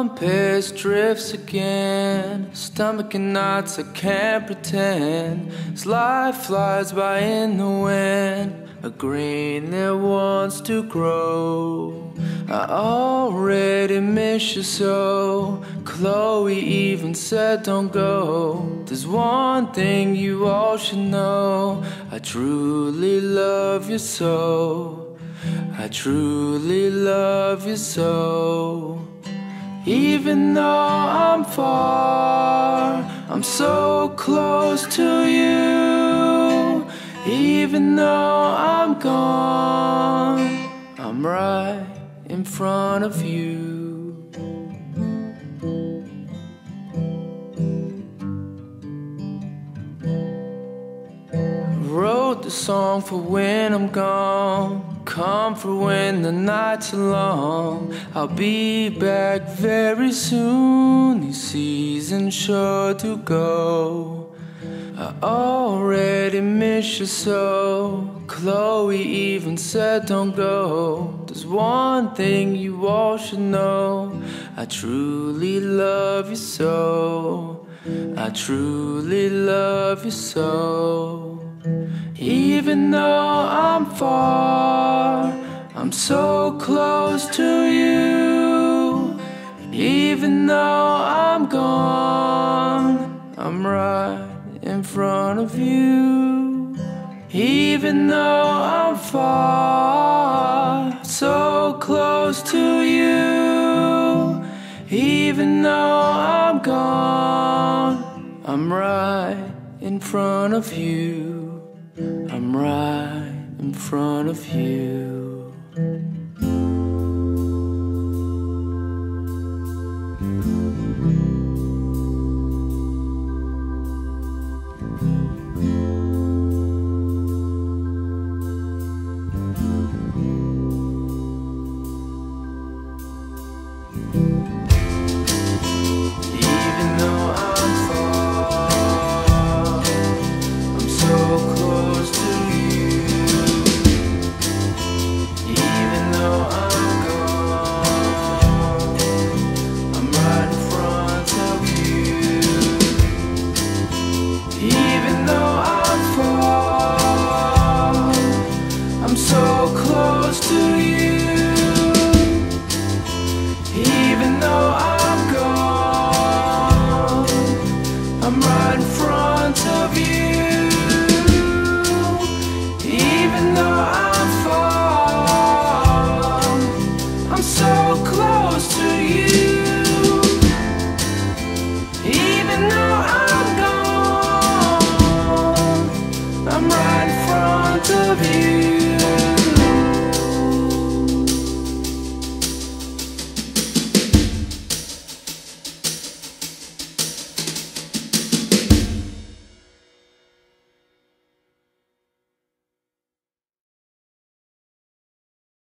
compass drifts again, stomach in knots, I can't pretend. As life flies by in the wind, a green that wants to grow. I already miss you so. Chloe even said don't go. There's one thing you all should know, I truly love you so. I truly love you so. Even though I'm far, I'm so close to you. Even though I'm gone, I'm right in front of you. Wrote the song for when I'm gone, comfort when the nights are long. I'll be back very soon, this season's sure to go. I already miss you so. Chloe even said don't go. There's one thing you all should know, I truly love you so. I truly love you so. Even though I'm far, I'm so close to you. Even though I'm gone, I'm right in front of you. Even though I'm far, so close to you. Even though I'm gone, I'm right in front of you. I'm right in front of you. I'm right in front of you.